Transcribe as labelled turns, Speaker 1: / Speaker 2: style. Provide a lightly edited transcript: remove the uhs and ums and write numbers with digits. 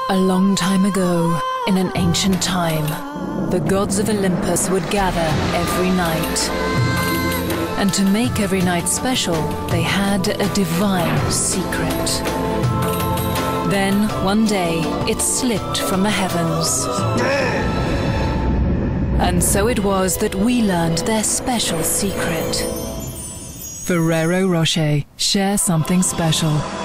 Speaker 1: A long time ago, in an ancient time, the gods of Olympus would gather every night. And to make every night special, they had a divine secret. Then, one day, it slipped from the heavens. And so it was that we learned their special secret. Ferrero Rocher, share something special.